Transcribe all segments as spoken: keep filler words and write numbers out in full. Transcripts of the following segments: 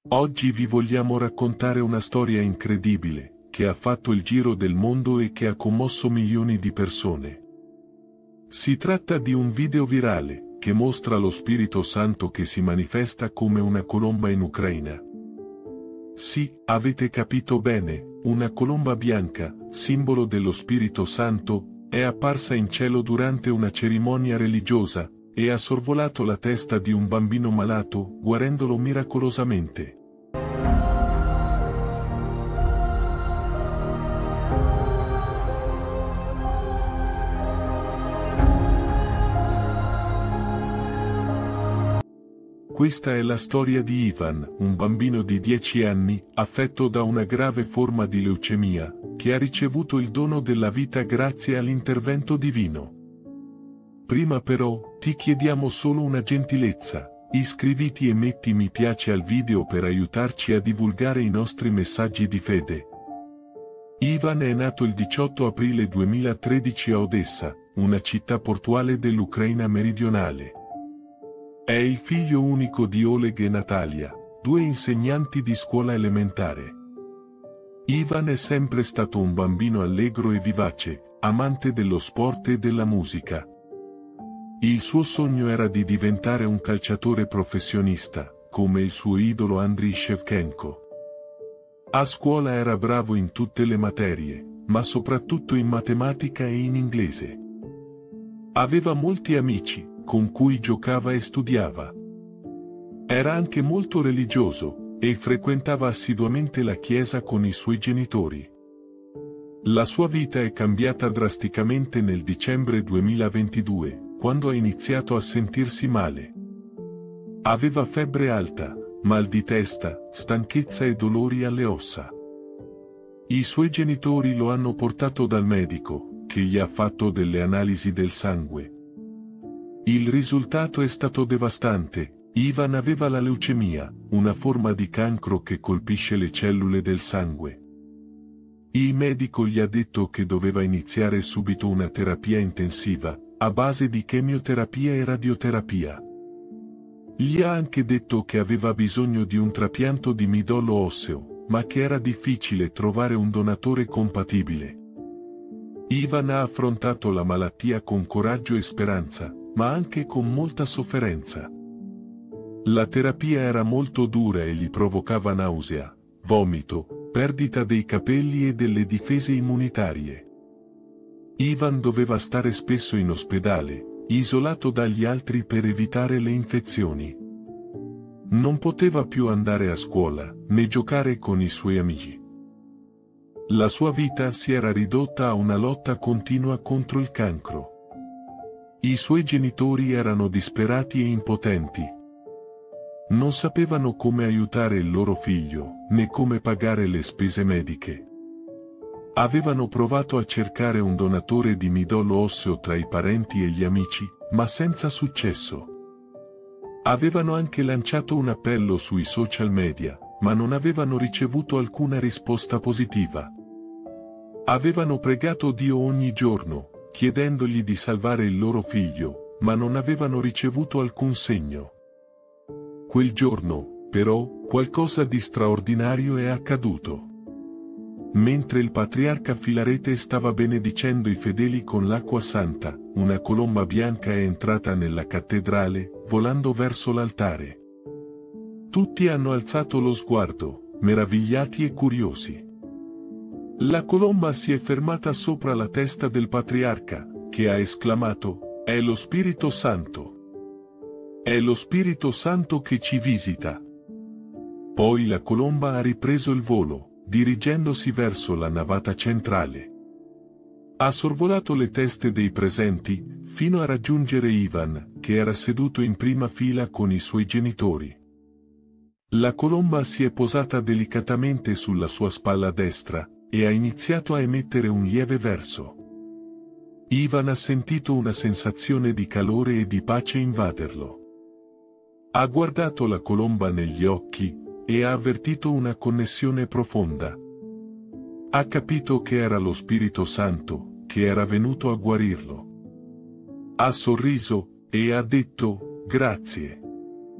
Oggi vi vogliamo raccontare una storia incredibile, che ha fatto il giro del mondo e che ha commosso milioni di persone. Si tratta di un video virale, che mostra lo Spirito Santo che si manifesta come una colomba in Ucraina. Sì, avete capito bene, una colomba bianca, simbolo dello Spirito Santo, è apparsa in cielo durante una cerimonia religiosa, e ha sorvolato la testa di un bambino malato, guarendolo miracolosamente. Questa è la storia di Ivan, un bambino di dieci anni, affetto da una grave forma di leucemia, che ha ricevuto il dono della vita grazie all'intervento divino. Prima però, ti chiediamo solo una gentilezza: iscriviti e metti mi piace al video per aiutarci a divulgare i nostri messaggi di fede. Ivan è nato il diciotto aprile duemilatredici a Odessa, una città portuale dell'Ucraina meridionale. È il figlio unico di Oleg e Natalia, due insegnanti di scuola elementare. Ivan è sempre stato un bambino allegro e vivace, amante dello sport e della musica. Il suo sogno era di diventare un calciatore professionista, come il suo idolo Andriy Shevchenko. A scuola era bravo in tutte le materie, ma soprattutto in matematica e in inglese. Aveva molti amici, con cui giocava e studiava. Era anche molto religioso, e frequentava assiduamente la chiesa con i suoi genitori. La sua vita è cambiata drasticamente nel dicembre duemilaventidue, quando ha iniziato a sentirsi male. Aveva febbre alta, mal di testa, stanchezza e dolori alle ossa. I suoi genitori lo hanno portato dal medico, che gli ha fatto delle analisi del sangue. Il risultato è stato devastante: Ivan aveva la leucemia, una forma di cancro che colpisce le cellule del sangue. Il medico gli ha detto che doveva iniziare subito una terapia intensiva, a base di chemioterapia e radioterapia. Gli ha anche detto che aveva bisogno di un trapianto di midollo osseo, ma che era difficile trovare un donatore compatibile. Ivan ha affrontato la malattia con coraggio e speranza, ma anche con molta sofferenza. La terapia era molto dura e gli provocava nausea, vomito, perdita dei capelli e delle difese immunitarie. Ivan doveva stare spesso in ospedale, isolato dagli altri per evitare le infezioni. Non poteva più andare a scuola, né giocare con i suoi amici. La sua vita si era ridotta a una lotta continua contro il cancro. I suoi genitori erano disperati e impotenti. Non sapevano come aiutare il loro figlio, né come pagare le spese mediche. Avevano provato a cercare un donatore di midollo osseo tra i parenti e gli amici, ma senza successo. Avevano anche lanciato un appello sui social media, ma non avevano ricevuto alcuna risposta positiva. Avevano pregato Dio ogni giorno, chiedendogli di salvare il loro figlio, ma non avevano ricevuto alcun segno. Quel giorno, però, qualcosa di straordinario è accaduto. Mentre il patriarca Filarete stava benedicendo i fedeli con l'acqua santa, una colomba bianca è entrata nella cattedrale, volando verso l'altare. Tutti hanno alzato lo sguardo, meravigliati e curiosi. La colomba si è fermata sopra la testa del patriarca, che ha esclamato: "È lo Spirito Santo! È lo Spirito Santo che ci visita!" Poi la colomba ha ripreso il volo, dirigendosi verso la navata centrale. Ha sorvolato le teste dei presenti, fino a raggiungere Ivan, che era seduto in prima fila con i suoi genitori. La colomba si è posata delicatamente sulla sua spalla destra, e ha iniziato a emettere un lieve verso. Ivan ha sentito una sensazione di calore e di pace invaderlo. Ha guardato la colomba negli occhi, e ha avvertito una connessione profonda. Ha capito che era lo Spirito Santo, che era venuto a guarirlo. Ha sorriso, e ha detto: "Grazie".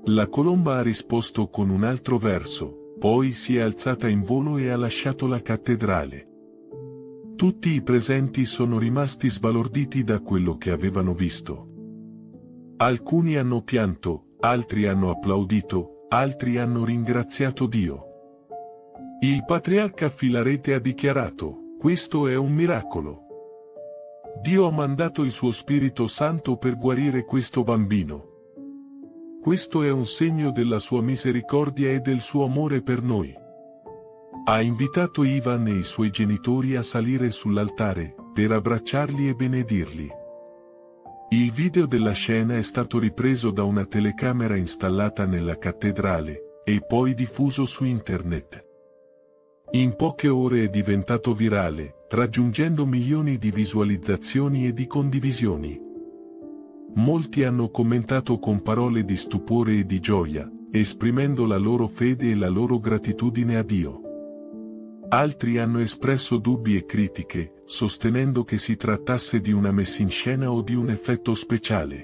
La colomba ha risposto con un altro verso, poi si è alzata in volo e ha lasciato la cattedrale. Tutti i presenti sono rimasti sbalorditi da quello che avevano visto. Alcuni hanno pianto, altri hanno applaudito, altri hanno ringraziato Dio. Il patriarca Filarete ha dichiarato: "Questo è un miracolo. Dio ha mandato il suo Spirito Santo per guarire questo bambino. Questo è un segno della sua misericordia e del suo amore per noi." Ha invitato Ivan e i suoi genitori a salire sull'altare, per abbracciarli e benedirli. Il video della scena è stato ripreso da una telecamera installata nella cattedrale, e poi diffuso su internet. In poche ore è diventato virale, raggiungendo milioni di visualizzazioni e di condivisioni. Molti hanno commentato con parole di stupore e di gioia, esprimendo la loro fede e la loro gratitudine a Dio. Altri hanno espresso dubbi e critiche, sostenendo che si trattasse di una messinscena o di un effetto speciale.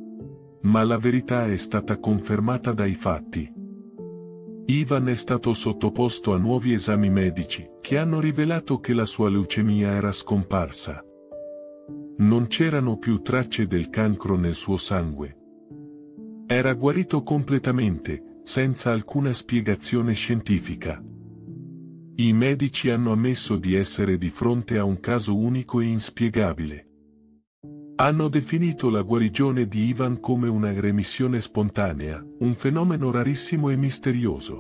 Ma la verità è stata confermata dai fatti. Ivan è stato sottoposto a nuovi esami medici, che hanno rivelato che la sua leucemia era scomparsa. Non c'erano più tracce del cancro nel suo sangue. Era guarito completamente, senza alcuna spiegazione scientifica. I medici hanno ammesso di essere di fronte a un caso unico e inspiegabile. Hanno definito la guarigione di Ivan come una remissione spontanea, un fenomeno rarissimo e misterioso.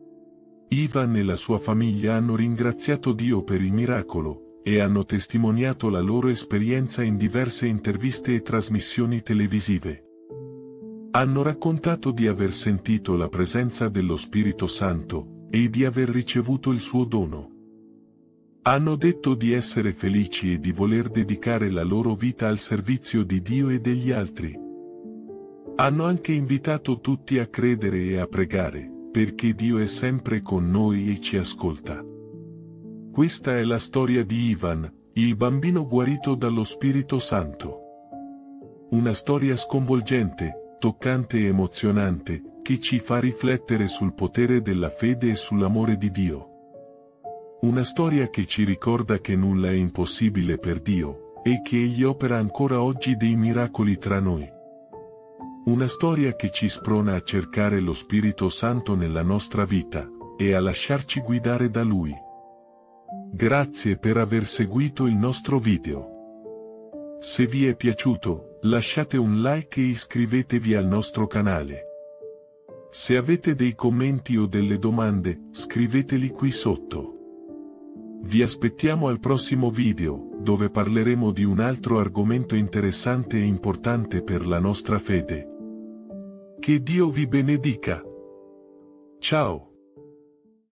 Ivan e la sua famiglia hanno ringraziato Dio per il miracolo, e hanno testimoniato la loro esperienza in diverse interviste e trasmissioni televisive. Hanno raccontato di aver sentito la presenza dello Spirito Santo, e di aver ricevuto il suo dono. Hanno detto di essere felici e di voler dedicare la loro vita al servizio di Dio e degli altri. Hanno anche invitato tutti a credere e a pregare, perché Dio è sempre con noi e ci ascolta. Questa è la storia di Ivan, il bambino guarito dallo Spirito Santo. Una storia sconvolgente, toccante e emozionante, che ci fa riflettere sul potere della fede e sull'amore di Dio. Una storia che ci ricorda che nulla è impossibile per Dio, e che Egli opera ancora oggi dei miracoli tra noi. Una storia che ci sprona a cercare lo Spirito Santo nella nostra vita, e a lasciarci guidare da Lui. Grazie per aver seguito il nostro video. Se vi è piaciuto, lasciate un like e iscrivetevi al nostro canale. Se avete dei commenti o delle domande, scriveteli qui sotto. Vi aspettiamo al prossimo video, dove parleremo di un altro argomento interessante e importante per la nostra fede. Che Dio vi benedica. Ciao!